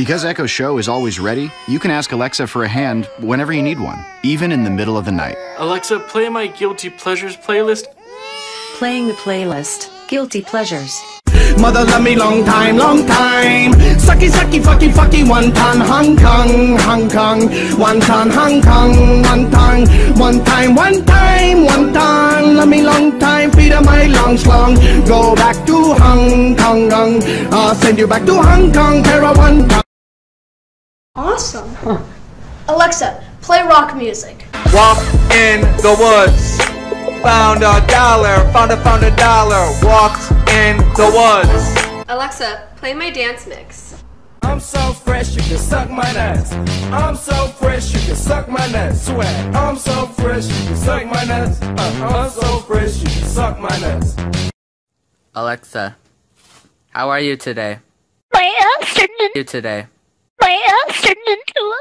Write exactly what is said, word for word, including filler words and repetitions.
Because Echo Show is always ready, you can ask Alexa for a hand whenever you need one, even in the middle of the night. Alexa, play my Guilty Pleasures playlist. Playing the playlist, Guilty Pleasures. Mother love me long time, long time. Sucky, sucky, fucky, fucky, one ton, Hong Kong, Hong Kong. One ton, Hong Kong, one ton. One time, one time, one ton. Love me long time, feed of my long slong. Go back to Hong Kong, I'll send you back to Hong Kong, Tara one ton. Awesome. Huh. Alexa, play rock music. Walk in the woods. Found a dollar, found a found a dollar, walked in the woods. Alexa, play my dance mix. I'm so fresh, you can suck my nuts. I'm so fresh, you can suck my nuts. Swag. I'm so fresh, you can suck my nuts. Uh, I'm so fresh, you can suck my nuts. Alexa, how are you today? My ass turned into you today. My ass turned into a